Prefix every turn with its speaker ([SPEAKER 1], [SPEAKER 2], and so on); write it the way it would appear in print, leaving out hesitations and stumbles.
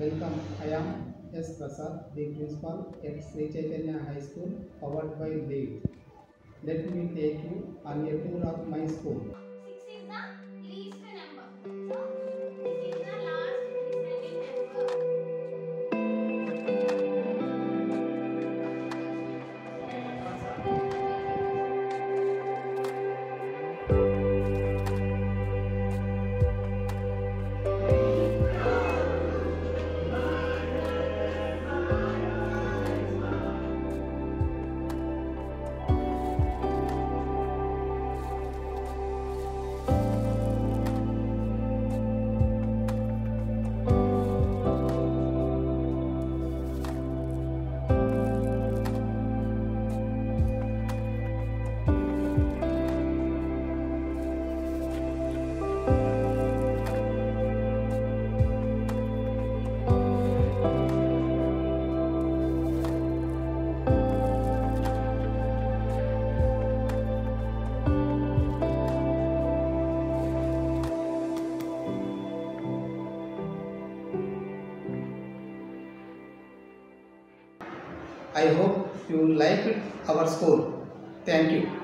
[SPEAKER 1] Welcome. I am S. Prasad, the principal at Sri Chaithanya High School, powered by LEAD. Let me take you on a tour of my school.
[SPEAKER 2] 6 is the least number. So, this is the last descending number.
[SPEAKER 1] I hope you liked our school. Thank you.